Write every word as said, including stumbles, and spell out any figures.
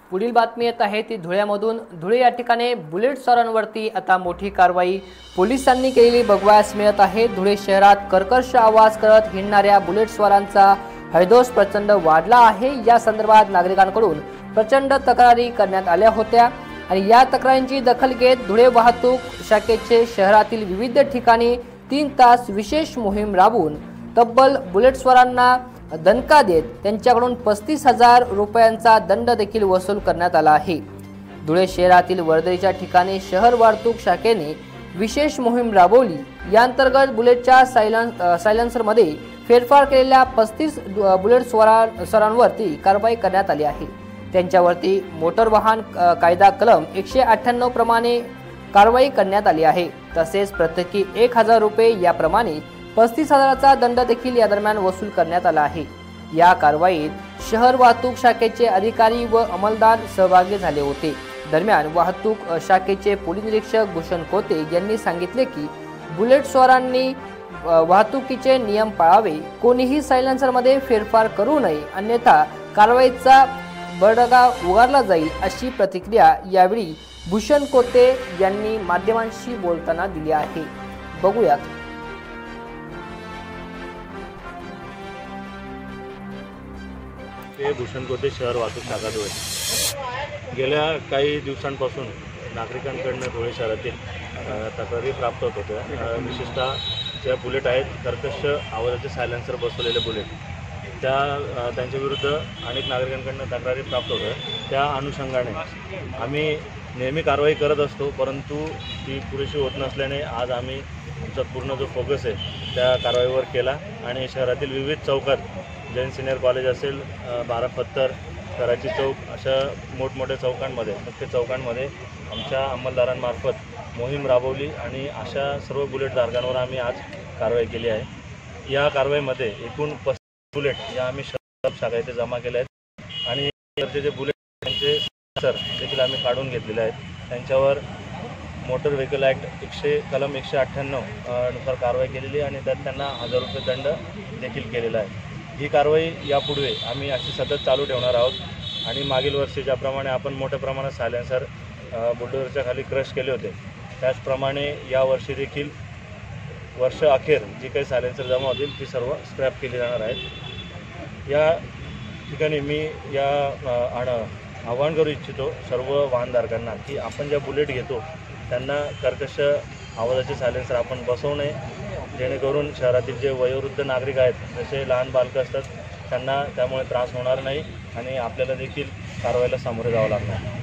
पुढील बातमी येत आहे ती धुळ्यामधून। धुळे या ठिकाणी बुलेट स्वारांवरती आता मोठी कारवाई पोलिसांनी केलेली बघवायला मिळत आहे। धुळे शहरात कर्कश आवाज करत हिंडणाऱ्या बुलेट स्वारांचा हैदोस प्रचंड वाढला आहे। या संदर्भात नागरिकांकडून प्रचंड तक्रारी करण्यात आल्या होत्या आणि या तक्रारींची दखल घेत धुळे वाहतूक शाखेचे शहरातील विविध ठिकाणी तीन तास विशेष मोहीम राबवून तब्बल बुलेट स्वारांना दणका देत त्यांच्याकडून पस्तीस हजार रुपयांचा दंड देखील वसूल करण्यात आला आहे। धुळे शहरातील वर्दळीच्या ठिकाणी शहर वाहतूक शाखेने विशेष मोहीम राबवली। या अंतर्गत बुलेटच्या सायलेन्स सायलेन्सरमध्ये फेरफार केलेल्या पस्तीस बुलेट स्वारा स्वारांवरती कारवाई करण्यात आली आहे। त्यांच्यावरती मोटर वाहन कायदा कलम एकशे अठ्ठ्याण्णव प्रमाणे कारवाई करण्यात आली आहे। तसेच प्रत्येकी एक हजार रुपये याप्रमाणे पस्तीस हजाराचा दंड देखील या दरम्यान वसूल करण्यात आला आहे। या कारवाईत शहर वाहतूक शाखेचे अधिकारी व अंमलदार सहभागी झाले होते। दरम्यान वाहतूक शाखेचे पोलीस निरीक्षक भूषण कोते यांनी सांगितले की बुलेट स्वारांनी वाहतुकीचे नियम पाळावे, कोणीही सायलेन्सरमध्ये फेरफार करू नये, अन्यथा कारवाईचा बडगा उगारला जाईल अशी प्रतिक्रिया यावेळी भूषण कोते यांनी माध्यमांशी बोलताना दिली आहे। बघूयात। ते भूषण कोते, शहर वाहतूक शाखा धुळे। गेल्या काही दिवसांपासून नागरिकांकडून धुळे शहरातील तक्रारी प्राप्त होत होत्या। विशेषतः ज्या बुलेट आहेत, कर्कश आवाजाचे सायलेन्सर बसवलेले बुलेट, त्या त्यांच्या विरुद्ध अनेक नागरिकांकडून तक्रारी प्राप्त होत्या। त्या अनुषंगाने आम्ही नेहमी कारवाई करत असतो, परंतु ती पुरेशी होत नसल्याने आज आम्ही आमचा पूर्ण जो फोकस आहे त्या कारवाईवर केला आणि शहरातील विविध चौकात, जैन सिनियर कॉलेज असेल, बारा पत्तर, कराची चौक, अशा मोठमोठ्या चौकांमध्ये मुख्य चौकांमध्ये आमच्या अंमलदारांमार्फत मोहीम राबवली आणि अशा सर्व बुलेट धारकांवर आम्ही आज कारवाई केली आहे। या कारवाईमध्ये एकूण पस्तीस बुलेट या आम्ही शहर शाखा इथे जमा केल्या आहेत आणि त्याचे जे बुलेट त्यांचे सर देखील आम्ही काढून घेतलेले आहेत। त्यांच्यावर मोटर व्हेकल ॲक्ट एकशे कलम एकशे अठ्ठ्याण्णव नुसार कारवाई केलेली आणि त्यात त्यांना हजार रुपये दंड देखील केलेला आहे। ही कारवाई यापुढे आम्ही अशी सतत चालू ठेवणार आहोत आणि मागील वर्षी ज्याप्रमाणे आपण मोठ्या प्रमाणात सायलेन्सर बुलडोझरच्या खाली क्रश केले होते, त्याचप्रमाणे यावर्षी देखील वर्ष अखेर जी काही सायलेन्सर जमा होतील ती सर्व स्क्रॅप केली जाणार आहेत। या ठिकाणी मी या आवाहन करू इच्छितो सर्व वाहनधारकांना की आपण ज्या बुलेट घेतो त्यांना कर्कश आवाजाचे सायलेन्सर आपण बसवू नये, जेणेकरून शहरातील जे वयोवृद्ध नागरिक आहेत, जसे लहान बालकं असतात, त्यांना त्यामुळे त्रास होणार नाही आणि आपल्याला देखील कारवाईला सामोरे जावं लागणार।